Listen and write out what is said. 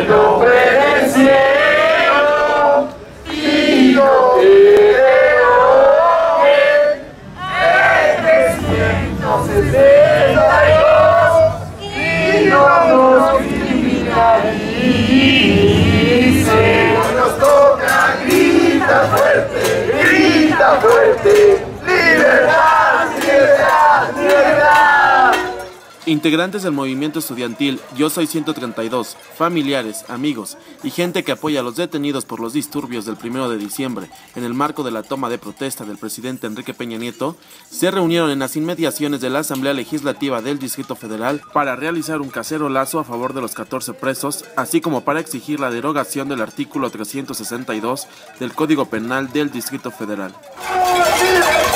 nombre del cielo, y yo creo en 362 y no nos criminalice. Nos toca, grita fuerte, libertad, libertad, libertad. Integrantes del movimiento estudiantil Yo Soy 132, familiares, amigos y gente que apoya a los detenidos por los disturbios del 1 de diciembre en el marco de la toma de protesta del presidente Enrique Peña Nieto, se reunieron en las inmediaciones de la Asamblea Legislativa del Distrito Federal para realizar un cacerolazo a favor de los 14 presos, así como para exigir la derogación del artículo 362 del Código Penal del Distrito Federal.